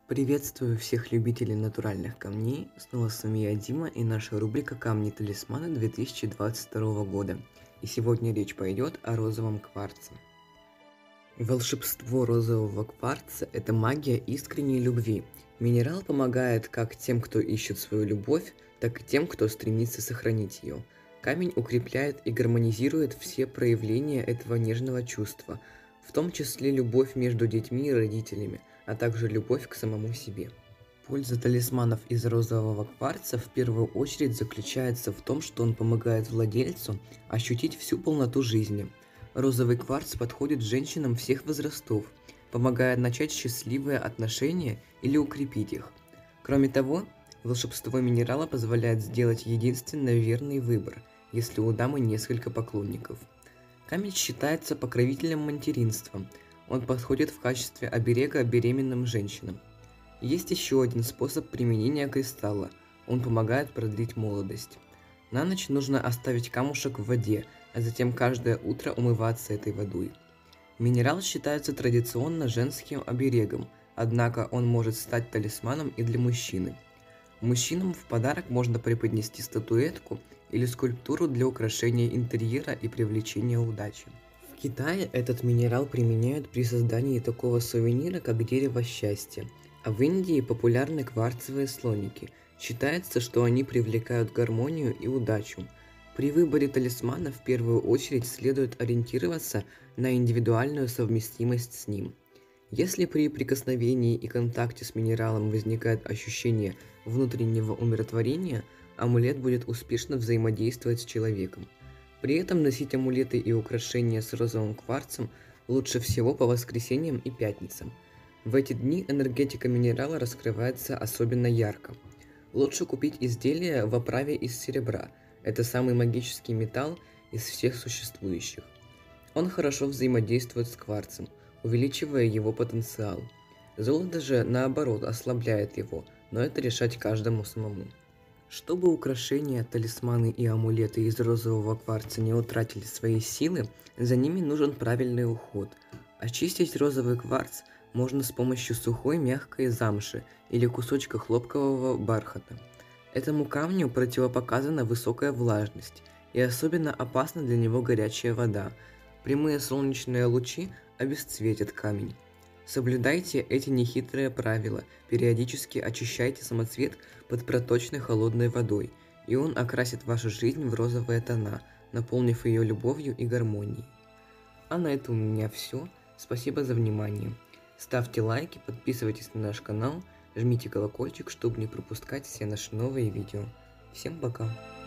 Приветствую всех любителей натуральных камней. Снова с вами я, Дима, и наша рубрика «Камни-талисманы 2022 года». И сегодня речь пойдет о розовом кварце. Волшебство розового кварца – это магия искренней любви. Минерал помогает как тем, кто ищет свою любовь, так и тем, кто стремится сохранить ее. Камень укрепляет и гармонизирует все проявления этого нежного чувства, в том числе любовь между детьми и родителями, а также любовь к самому себе. Польза талисманов из розового кварца в первую очередь заключается в том, что он помогает владельцу ощутить всю полноту жизни. Розовый кварц подходит женщинам всех возрастов, помогая начать счастливые отношения или укрепить их. Кроме того, волшебство минерала позволяет сделать единственно верный выбор, если у дамы несколько поклонников. Камень считается покровителем материнства. Он подходит в качестве оберега беременным женщинам. Есть еще один способ применения кристалла. Он помогает продлить молодость. На ночь нужно оставить камушек в воде, а затем каждое утро умываться этой водой. Минерал считается традиционно женским оберегом, однако он может стать талисманом и для мужчины. Мужчинам в подарок можно преподнести статуэтку или скульптуру для украшения интерьера и привлечения удачи. В Китае этот минерал применяют при создании такого сувенира, как дерево счастья, а в Индии популярны кварцевые слоники. Считается, что они привлекают гармонию и удачу. При выборе талисмана в первую очередь следует ориентироваться на индивидуальную совместимость с ним. Если при прикосновении и контакте с минералом возникает ощущение внутреннего умиротворения, амулет будет успешно взаимодействовать с человеком. При этом носить амулеты и украшения с розовым кварцем лучше всего по воскресеньям и пятницам. В эти дни энергетика минерала раскрывается особенно ярко. Лучше купить изделие в оправе из серебра. Это самый магический металл из всех существующих. Он хорошо взаимодействует с кварцем, увеличивая его потенциал. Золото же, наоборот, ослабляет его, но это решать каждому самому. Чтобы украшения, талисманы и амулеты из розового кварца не утратили свои силы, за ними нужен правильный уход. Очистить розовый кварц можно с помощью сухой мягкой замши или кусочка хлопкового бархата. Этому камню противопоказана высокая влажность, и особенно опасна для него горячая вода. Прямые солнечные лучи обесцветят камень. Соблюдайте эти нехитрые правила, периодически очищайте самоцвет под проточной холодной водой, и он окрасит вашу жизнь в розовые тона, наполнив ее любовью и гармонией. А на этом у меня все. Спасибо за внимание. Ставьте лайки, подписывайтесь на наш канал, жмите колокольчик, чтобы не пропускать все наши новые видео. Всем пока!